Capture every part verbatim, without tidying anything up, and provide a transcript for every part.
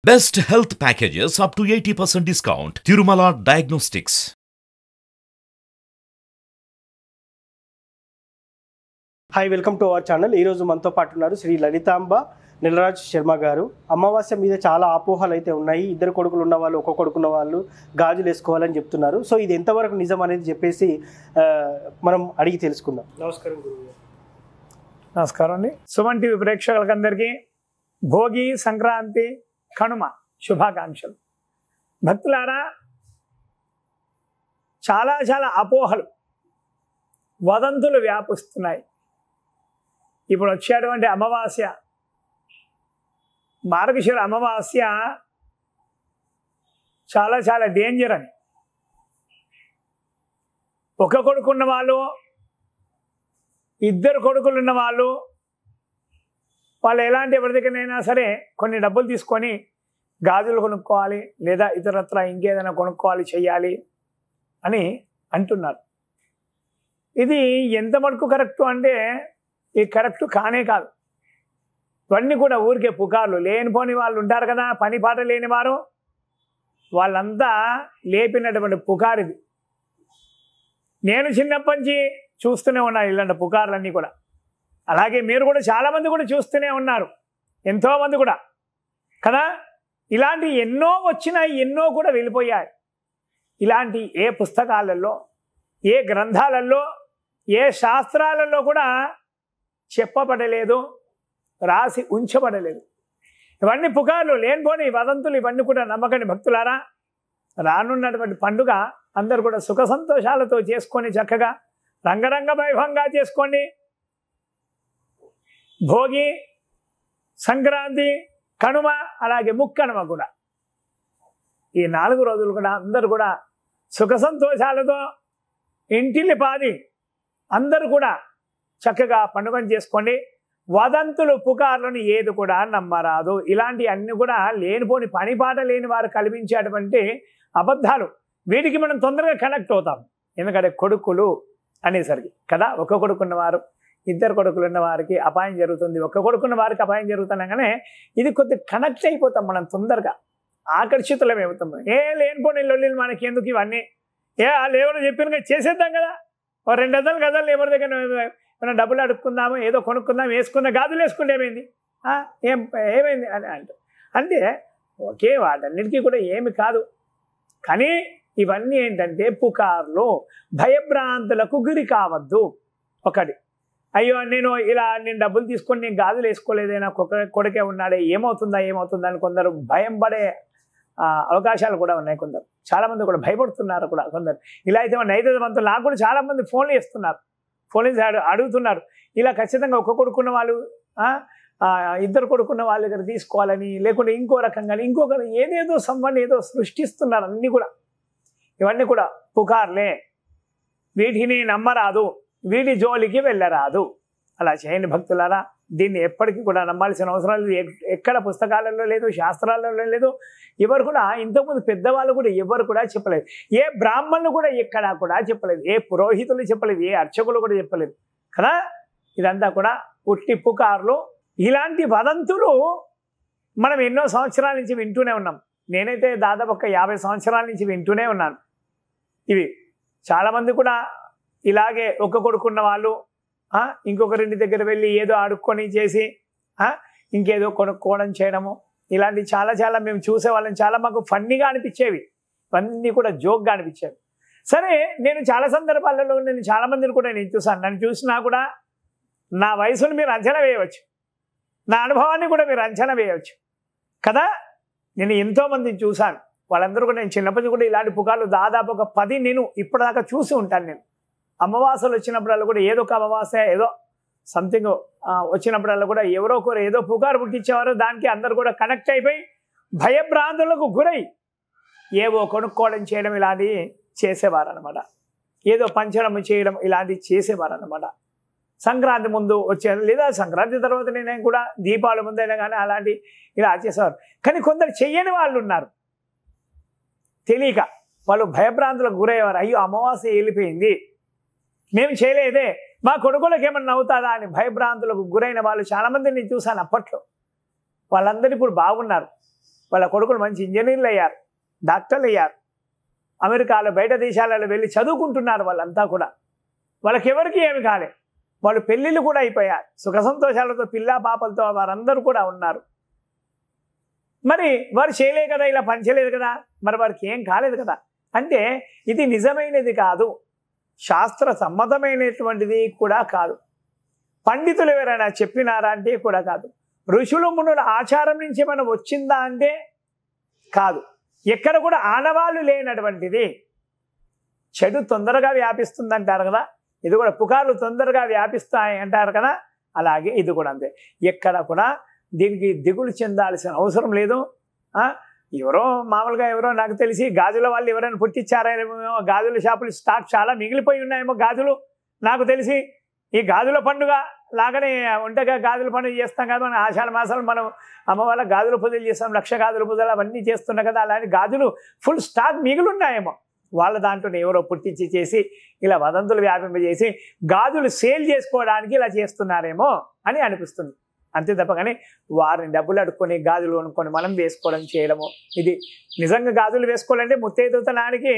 Best health packages up to eighty percent discount. Tirumala Diagnostics. Hi welcome to our channel. ఈరోజు మనతో పాటు ఉన్నారు శ్రీ లలితాంబ నిలరాజ్ శర్మ గారు. అమావాస్య మీద చాలా అపోహలు అయితే ఉన్నాయి. ఇద్దరు కొడుకులు ఉన్న వాళ్ళు, ఒక్క కొడుకున్న వాళ్ళు గాజులు వేసుకోవాలని చెప్తున్నారు. సో ఇది ఎంతవరకు నిజం అనేది చెప్పేసి మనం అడిగి తెలుసుకుందాం. నమస్కారం గురువు. నమస్కారం అండి. సుమన్ టీవీ ప్రేక్షకులకందరికీ భోగి, సంక్రాంతి, కనుమ శుభాకాంక్షలు. భక్తులారా, చాలా చాలా అపోహలు, వదంతులు వ్యాపిస్తున్నాయి. ఇప్పుడు వచ్చేటువంటి అమావాస్య, మార్గశిర అమావాస్య చాలా చాలా డేంజర్ అని. ఒక కొడుకున్న వాళ్ళు, ఇద్దరు కొడుకులు ఉన్న వాళ్ళు వాళ్ళు ఎలాంటి ఎవరి దగ్గరైనా సరే కొన్ని డబ్బులు తీసుకొని గాజులు కొనుక్కోవాలి, లేదా ఇతరత్ర ఇంకేదైనా కొనుక్కోవాలి, చెయ్యాలి అని అంటున్నారు. ఇది ఎంత మటుకు కరెక్టు అంటే ఈ కరెక్ట్ కానే కాదు. ఇవన్నీ కూడా ఊరికే పుకార్లు. లేనిపోని వాళ్ళు ఉంటారు కదా, పని పాట లేని వారు, వాళ్ళంతా లేపినటువంటి పుకారు ఇది. నేను చిన్నప్పటి నుంచి చూస్తూనే ఉన్నాను ఇలాంటి పుకార్లన్నీ కూడా. అలాగే మీరు కూడా చాలామంది కూడా చూస్తూనే ఉన్నారు, ఎంతోమంది కూడా కదా. ఇలాంటి ఎన్నో వచ్చినాయి, ఎన్నో కూడా వెళ్ళిపోయాయి. ఇలాంటి ఏ పుస్తకాలలో, ఏ గ్రంథాలలో, ఏ శాస్త్రాలలో కూడా చెప్పబడలేదు, రాసి ఉంచబడలేదు. ఇవన్నీ పుకార్లు, లేనిపోని వదంతులు. ఇవన్నీ కూడా నమ్మకండి భక్తులారా. రానున్నటువంటి పండుగ అందరూ కూడా సుఖ సంతోషాలతో చేసుకొని చక్కగా రంగరంగ వైభవంగా చేసుకోండి. భోగి, సంక్రాంతి, కనుమ, అలాగే ముక్కనుమ కూడా ఈ నాలుగు రోజులు కూడా అందరూ కూడా సుఖ సంతోషాలతో ఇంటిల్లి పాది అందరూ కూడా చక్కగా పండుగను చేసుకోండి. వదంతులు, పుకార్లను ఏది కూడా నమ్మరాదు. ఇలాంటి అన్ని కూడా లేనిపోని పనిపాట లేని వారు కల్పించేటువంటి అబద్ధాలు. వీటికి మనం తొందరగా కనెక్ట్ అవుతాం. ఎందుకంటే కొడుకులు అనేసరికి కదా, ఒక కొడుకున్న వారు, ఇద్దరు కొడుకులు ఉన్న వారికి అపాయం జరుగుతుంది, ఒక్క కొడుకున్న వారికి అపాయం జరుగుతున్నాగానే ఇది కొద్దిగా కనెక్ట్ అయిపోతాం. మనం తొందరగా ఆకర్షితులం అవుతాం. ఏ లేనిపోని లొల్లిలు మనకి ఎందుకు ఇవన్నీ, ఏ వాళ్ళు ఎవరో చెప్పిన చేసేద్దాం కదా. ఓ రెండు వందలు గదాలు ఎవరి దగ్గర మనం డబ్బులు అడుక్కుందాము, ఏదో కొనుక్కుందాం, వేసుకున్న గాజులు వేసుకుంటే ఏమైంది, ఏం ఏమైంది అని అంట. అంటే ఓకే, వాటన్నిటికీ కూడా ఏమి కాదు. కానీ ఇవన్నీ ఏంటంటే పుకార్లు, భయభ్రాంతులకు గురి కావద్దు. ఒకటి, అయ్యో నేను ఇలా నేను డబ్బులు తీసుకొని నేను గాజులు వేసుకోలేదైనా కొక కొడుకే ఉన్నాడే, ఏమవుతుందా ఏమవుతుందా అని కొందరు భయం పడే అవకాశాలు కూడా ఉన్నాయి. కొందరు చాలామంది కూడా భయపడుతున్నారు కూడా. కొందరు ఇలా అయితే నైతే మంతు నాకు కూడా చాలామంది ఫోన్లు చేస్తున్నారు, ఫోన్లు చేసి అడుగుతున్నారు. ఇలా ఖచ్చితంగా ఒక్క కొడుకున్న వాళ్ళు, ఇద్దరు కొడుకున్న వాళ్ళ దగ్గర తీసుకోవాలని, లేకుంటే ఇంకో రకంగా ఇంకొక ఏదేదో సంబంధం ఏదో సృష్టిస్తున్నారు. అన్నీ కూడా ఇవన్నీ కూడా పుకార్లే. వీటిని నమ్మరాదు, వీటి జోలికి వెళ్ళరాదు. అలా చేయండి భక్తులారా. దీన్ని ఎప్పటికీ కూడా నమ్మాల్సిన అవసరం లేదు. ఎక్కడ పుస్తకాలలో లేదు, శాస్త్రాలలో లేదు. ఎవరు కూడా ఇంతకుముందు పెద్దవాళ్ళు కూడా ఎవరు కూడా చెప్పలేదు. ఏ బ్రాహ్మణులు కూడా ఎక్కడా కూడా చెప్పలేదు, ఏ పురోహితులు చెప్పలేదు, ఏ అర్చకులు కూడా చెప్పలేదు కదా. ఇదంతా కూడా ఉట్టి పుకార్లు. ఇలాంటి వదంతులు మనం ఎన్నో సంవత్సరాల నుంచి వింటూనే ఉన్నాం. నేనైతే దాదాపు ఒక యాభై సంవత్సరాల నుంచి వింటూనే ఉన్నాను. ఇవి చాలామంది కూడా ఇలాగే ఒక్క కొడుకున్న వాళ్ళు ఇంకొకరింటి దగ్గర వెళ్ళి ఏదో అడుక్కొని చేసి ఇంకేదో కొనుక్కోవడం చేయడము, ఇలాంటి చాలా చాలా మేము చూసేవాళ్ళని. చాలా మాకు ఫన్నీగా అనిపించేవి, ఇవన్నీ కూడా జోక్గా అనిపించేవి. సరే, నేను చాలా సందర్భాలలో నేను చాలామందిని కూడా నేను చూసాను. నన్ను చూసినా కూడా నా వయసును మీరు అంచనా వేయవచ్చు, నా అనుభవాన్ని కూడా మీరు అంచనా వేయవచ్చు కదా. నేను ఎంతోమందిని చూశాను. వాళ్ళందరూ కూడా నేను చిన్నప్పటి కూడా ఇలాంటి పుకార్లు దాదాపు ఒక పది నేను ఇప్పటిదాకా చూసి ఉంటాను. నేను అమావాస్యలు వచ్చినప్పుడల్లా కూడా ఏదో ఒక అమావాస్య ఏదో సంథింగ్ వచ్చినప్పుడల్లా కూడా ఎవరో ఒకరు ఏదో పుకారు పుట్టించేవారు. దానికి అందరు కూడా కనెక్ట్ అయిపోయి భయభ్రాంతులకు గురై ఏవో కొనుక్కోవడం చేయడం ఇలాంటివి చేసేవారు అనమాట. ఏదో పంచడం చేయడం ఇలాంటివి చేసేవారు అనమాట. సంక్రాంతి ముందు వచ్చే, లేదా సంక్రాంతి తర్వాత నేను కూడా దీపావళి ముందైనా కానీ అలాంటి ఇలా చేసేవారు. కానీ కొందరు చెయ్యని వాళ్ళు ఉన్నారు, తెలియక వాళ్ళు భయభ్రాంతులకు గురయ్యేవారు. అయ్యో అమావాస్య వెళ్ళిపోయింది, మేము చేయలేదే, మా కొడుకులకు ఏమన్నా అవుతుందా అని భయభ్రాంతులకు గురైన వాళ్ళు చాలామంది నేను చూశాను అప్పట్లో. వాళ్ళందరూ ఇప్పుడు బాగున్నారు. వాళ్ళ కొడుకులు మంచి ఇంజనీర్లు అయ్యారు, డాక్టర్లు అయ్యారు, అమెరికాలో బయట దేశాలలో వెళ్ళి చదువుకుంటున్నారు. వాళ్ళంతా కూడా వాళ్ళకి ఎవరికి ఏమి కాలే, వాళ్ళు పెళ్ళిళ్ళు కూడా అయిపోయారు, సుఖ సంతోషాలతో పిల్ల పాపలతో వారందరూ కూడా ఉన్నారు. మరి వారు చేయలే కదా, ఇలా పనిచేయలేదు కదా, మరి వారికి ఏం కాలేదు కదా అంటే ఇది నిజమైనది కాదు, శాస్త్ర సమ్మతమైనటువంటిది కూడా కాదు. పండితులు ఎవరైనా చెప్పినారా అంటే కూడా కాదు. ఋషులు మునుల ఆచారం నుంచి మనం వచ్చిందా అంటే కాదు. ఎక్కడ కూడా ఆనవాళ్ళు లేనటువంటిది. చెడు తొందరగా వ్యాపిస్తుంది అంటారు కదా, ఇది కూడా పుకార్లు తొందరగా వ్యాపిస్తాయి అంటారు కదా, అలాగే ఇది కూడా అంతే. ఎక్కడ కూడా దీనికి దిగులు చెందాల్సిన అవసరం లేదు. ఎవరో మామూలుగా ఎవరో నాకు తెలిసి గాజుల వాళ్ళు ఎవరైనా పుట్టించారేమో, గాజుల షాపులు స్టాక్ చాలా మిగిలిపోయి ఉన్నాయేమో గాజులు. నాకు తెలిసి ఈ గాజుల పండుగ లాగానే ఒంటగా గాజుల పండుగ చేస్తాం కదా మనం, ఆషాఢ మాసాలు మనం అమ్మ వాళ్ళ గాజుల పూజలు చేస్తాం, లక్ష గాజుల పూజలు అవన్నీ చేస్తున్నాం కదా, అలాంటి గాజులు ఫుల్ స్టాక్ మిగిలి ఉన్నాయేమో. వాళ్ళ దాంట్లో ఎవరో పుట్టించి చేసి ఇలా వదంతులు వ్యాపింపజేసి గాజులు సేల్ చేసుకోవడానికి ఇలా చేస్తున్నారేమో అని అనిపిస్తుంది. అంతే తప్ప కానీ వారిని డబ్బులు అడుక్కొని గాజులు కొనుక్కొని మనం వేసుకోవడం చేయడము, ఇది నిజంగా గాజులు వేసుకోవాలంటే ముత్తైదుతనానికి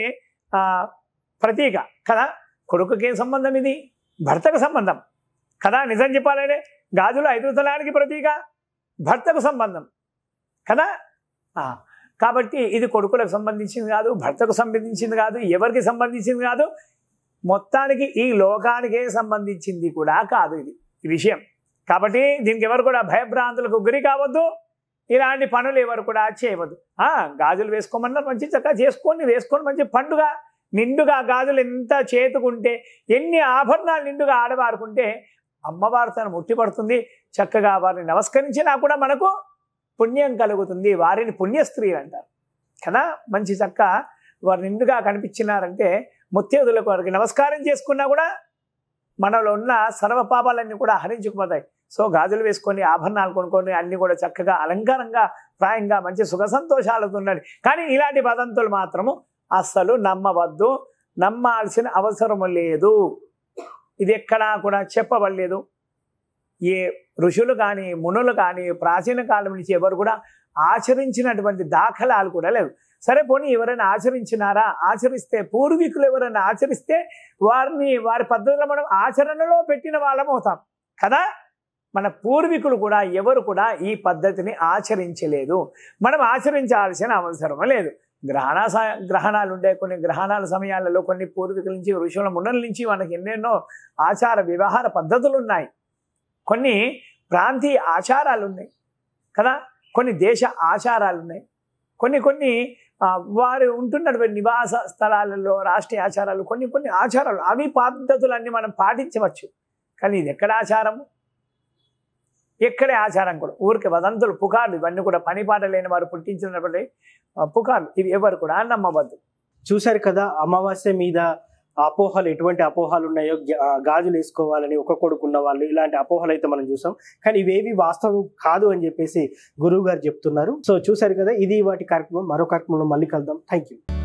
ప్రతీక కదా. కొడుకుకి సంబంధం, ఇది భర్తకు సంబంధం కదా. నిజం చెప్పాలంటే గాజులు ఐదుతనానికి ప్రతీక, భర్తకు సంబంధం కదా. కాబట్టి ఇది కొడుకులకు సంబంధించింది కాదు, భర్తకు సంబంధించింది కాదు, ఎవరికి సంబంధించింది కాదు, మొత్తానికి ఈ లోకానికే సంబంధించింది కూడా కాదు ఇది ఈ విషయం. కాబట్టి దీనికి ఎవరు కూడా భయభ్రాంతులకు గురి కావద్దు, ఇలాంటి పనులు ఎవరు కూడా చేయవద్దు. గాజులు వేసుకోమన్నారు, మంచి చక్కగా చేసుకొని వేసుకొని మంచి పండుగ నిండుగా గాజులు ఎంత చేతుకుంటే, ఎన్ని ఆభరణాలు నిండుగా ఆడవారుకుంటే అమ్మవారు తను ముట్టిపడుతుంది. చక్కగా వారిని నమస్కరించినా కూడా మనకు పుణ్యం కలుగుతుంది. వారిని పుణ్యస్త్రీలు అంటారు కదా. మంచి చక్క వారు నిండుగా కనిపించినారంటే ముత్తైదులకు వారికి నమస్కారం చేసుకున్నా కూడా మనలో ఉన్న సర్వ పాపాలన్నీ కూడా హరించుకుపోతాయి. సో గాజులు వేసుకొని ఆభరణాలు కొనుక్కొని అన్నీ కూడా చక్కగా అలంకారంగా ప్రాయంగా మంచి సుఖ సంతోషాలతో ఉండండి. కానీ ఇలాంటి వదంతులు మాత్రము అస్సలు నమ్మవద్దు, నమ్మాల్సిన అవసరం లేదు. ఇది ఎక్కడా కూడా చెప్పబడలేదు. ఏ ఋషులు కానీ మునులు కానీ ప్రాచీన కాలం నుంచి ఎవరు కూడా ఆచరించినటువంటి దాఖలాలు కూడా లేవు. సరే పోనీ ఎవరైనా ఆచరించినారా, ఆచరిస్తే పూర్వీకులు ఎవరైనా ఆచరిస్తే వారిని వారి పద్ధతిలో మనం ఆచరణలో పెట్టిన వాళ్ళం అవుతాం కదా. మన పూర్వీకులు కూడా ఎవరు కూడా ఈ పద్ధతిని ఆచరించలేదు, మనం ఆచరించాల్సిన అవసరం లేదు. గ్రహణ గ్రహణాలు ఉండే కొన్ని గ్రహణాల సమయాలలో కొన్ని పూర్వీకుల నుంచి ఋషుల మునుల నుంచి మనకి ఎన్నెన్నో ఆచార వ్యవహార పద్ధతులు ఉన్నాయి, కొన్ని ప్రాంతీయ ఆచారాలు ఉన్నాయి కదా, కొన్ని దేశ ఆచారాలు ఉన్నాయి, కొన్ని కొన్ని వారు ఉంటున్నటువంటి నివాస స్థలాలలో రాష్ట్రీయ ఆచారాలు, కొన్ని కొన్ని ఆచారాలు, అవి పద్ధతులన్నీ మనం పాటించవచ్చు. కానీ ఇది ఎక్కడ ఆచారము, ఎక్కడే ఆచారం కూడా ఊరికి వదంతులు పుకార్లు ఇవన్నీ కూడా పనిపాట లేని వారు పుట్టించినటువంటి పుకార్లు, ఇవి ఎవరు కూడా నమ్మవద్దు. చూశారు కదా అమావాస్య మీద అపోహలు, ఎటువంటి అపోహలు ఉన్నాయో, గాజులు వేసుకోవాలని ఒక కొడుకున్న వాళ్ళు, ఇలాంటి అపోహలు అయితే మనం చూసాం. కానీ ఇవేవి వాస్తవం కాదు అని చెప్పేసి గురువు గారు చెప్తున్నారు. సో చూశారు కదా, ఇది వాటి కార్యక్రమం. మరో కార్యక్రమంలో మళ్ళీ కలుద్దాం. Thank you.